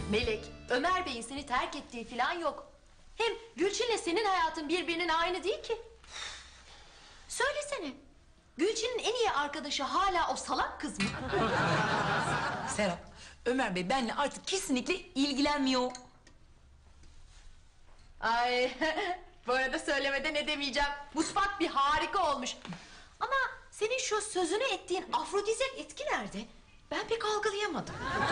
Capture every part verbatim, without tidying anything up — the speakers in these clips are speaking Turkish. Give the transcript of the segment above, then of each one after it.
Melek, Ömer Bey'in seni terk ettiği falan yok. Hem Gülçin'le senin hayatın birbirinin aynı değil ki. Söylesene, Gülçin'in en iyi arkadaşı hala o salak kız mı? Serap, Ömer Bey benimle artık kesinlikle ilgilenmiyor. Ay, bu arada söylemeden ne demeyeceğim. Mutfak bir harika olmuş. Ama senin şu sözünü ettiğin afrodizyak etki nerede? Ben pek algılayamadım.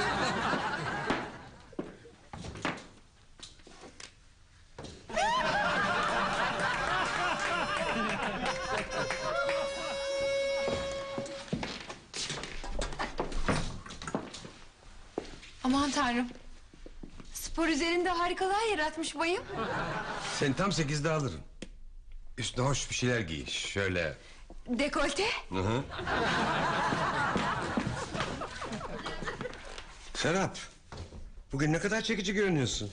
Aman tanrım. Spor üzerinde harikalar yaratmış bayım. Sen tam sekizde alırım. Üstüne hoş bir şeyler giy. Şöyle. Dekolte. Hı hı. Serap. Bugün ne kadar çekici görünüyorsun.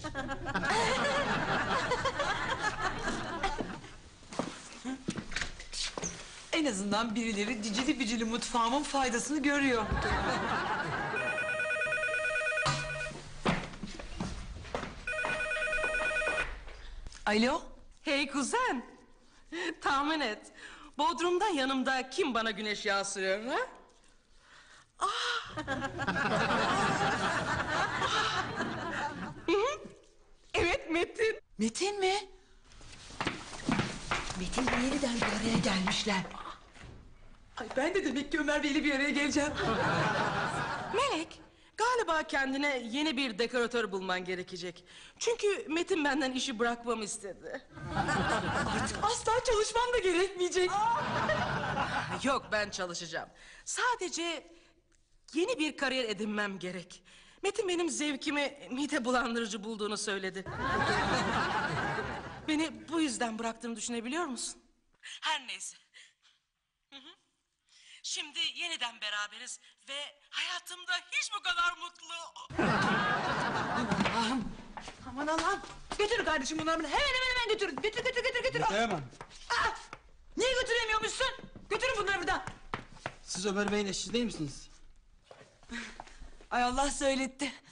En azından birileri cicili bicili mutfağımın faydasını görüyor. Alo? Hey kuzen, tahmin et. Bodrum'da yanımda kim bana güneş yağı sürüyor ha? Ah! Hı hı. Evet Metin. Metin mi? Metin'le yeniden bir araya gelmişler. Ay ben de demek ki Ömer Bey'le bir araya geleceğim. Melek, galiba kendine yeni bir dekoratör bulman gerekecek. Çünkü Metin benden işi bırakmamı istedi. Artık asla çalışmam da gerekmeyecek. Yok, ben çalışacağım. Sadece yeni bir kariyer edinmem gerek. Metin benim zevkimi mide bulandırıcı bulduğunu söyledi. Beni bu yüzden bıraktığını düşünebiliyor musun? Her neyse. Hı hı. Şimdi yeniden beraberiz ve hayatımda hiç bu kadar mutlu... Allah'ım. Aman Allah'ım. Götür kardeşim bunları hemen hemen hemen götür. Götür götür götür götür. Götüremem. Aa, niye götüremiyormuşsun? Götürün bunları buradan. Siz Ömer Bey'in eşi değil misiniz? Ay Allah söyletti.